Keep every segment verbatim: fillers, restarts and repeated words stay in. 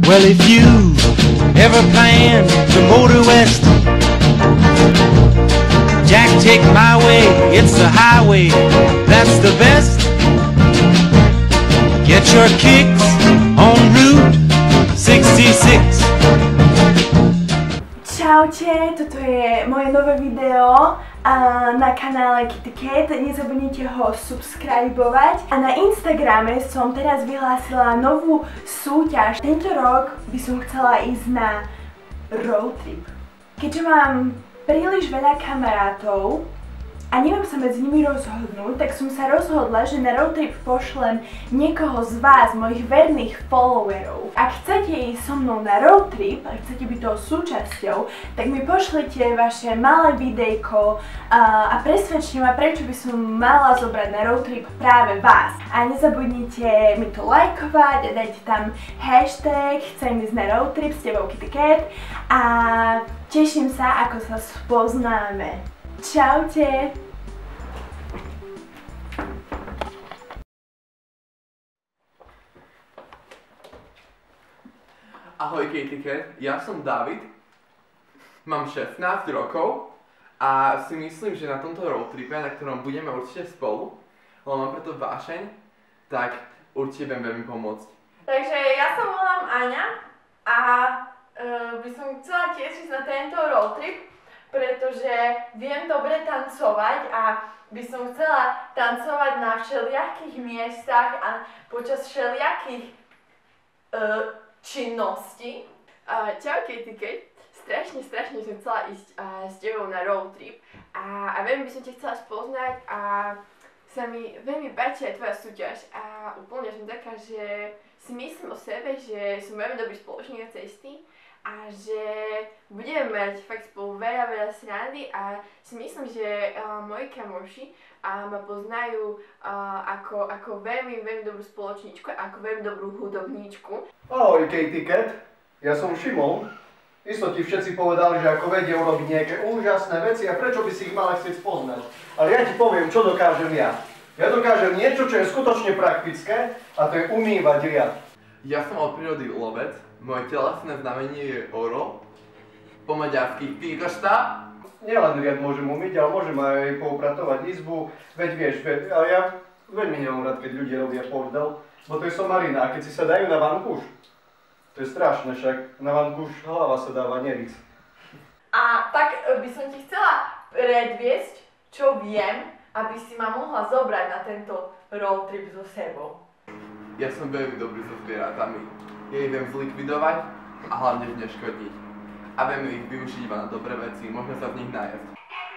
Well, if you ever plan to motor west, Jack, take my way, it's the highway, that's the best. Get your kicks on Route šesťdesiatšesť. Čaute, toto je moje nové video na kanále Kitty Cat. Nezabudnite ho subscribovať. A na Instagrame som teraz vyhlásila novú súťaž. Tento rok by som chcela ísť na road trip. Keďže mám príliš veľa kamarátov a neviem sa medzi nimi rozhodnúť, tak som sa rozhodla, že na road trip pošlem niekoho z vás, mojich verných followerov. Ak chcete ísť so mnou na road trip a chcete byť toho súčasťou, tak mi pošlite vaše malé videjko a, a presvedčte ma, prečo by som mala zobrať na road trip práve vás. A nezabudnite mi to lajkovať a dajte tam hashtag chcem ísť na road trip s tebou Kitty Cat a teším sa, ako sa spoznáme. Čaute! Ahoj Kitty Cat, ja som David, mám šestnásť rokov a si myslím, že na tomto road tripe, na ktorom budeme určite spolu, lebo mám preto vášeň, tak určite budem veľmi pomôcť. Takže ja sa volám Aňa a uh, by som chcela tiež ísť na tento road trip, pretože viem dobre tancovať a by som chcela tancovať na všelijakých miestach a počas všelijakých uh, činností. Uh, čau Kitty Cat, strašne, strašne som chcela ísť uh, s tebou na road trip a, a veľmi by som ťa chcela spoznať a sa mi veľmi páči aj tvoja súťaž a úplne som taká, že si myslím o sebe, že som veľmi dobrý spoločník na cesty a že budeme mať fakt spolu veľa, veľa srandy a si myslím, že uh, moji kamoši uh, ma poznajú uh, ako, ako veľmi, veľmi dobrú spoločníčku a ako veľmi dobrú hudobníčku. Ahoj Kitty Cat, ja som Šimon. Isto ti všetci povedali, že ako vedia urobiť nejaké úžasné veci a prečo by si ich mala chcieť spoznať. Ale ja ti poviem, čo dokážem ja. Ja dokážem niečo, čo je skutočne praktické a to je umývať riad. Ja som od prírody lovec, moje telesné znamenie je oro, po maďarsky píkošta. Nielen riad môžem umyť, ale môžem aj poupratovať izbu, veď vieš, veď, ale ja veľmi nemám rád, keď ľudia robia bordel, bo to je somarina a keď si sa dajú na vankúš, to je strašné, však na vankúš hlava sa dáva, neris. A tak by som ti chcela predviesť, čo viem, aby si ma mohla zobrať na tento road trip so sebou. Ja som veľmi dobrý so zvieratami. Ja ich viem zlikvidovať a hlavne neškodiť. A viem ich využiť iba na dobré veci, možno sa v nich nájsť.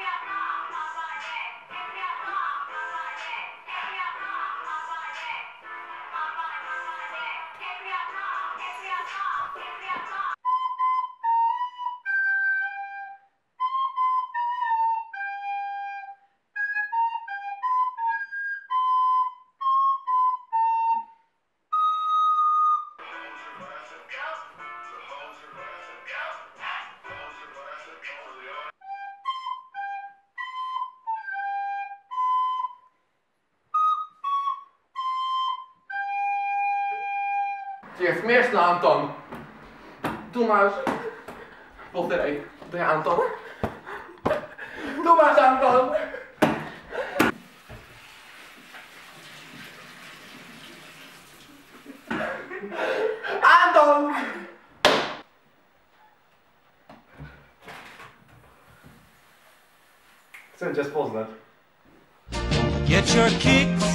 Ty je smiešná, Anton. Tu máš... Pozeraj, to je Anton. Tu máš, Anton. Anton! Chcem ťa spoznať. Get your kicks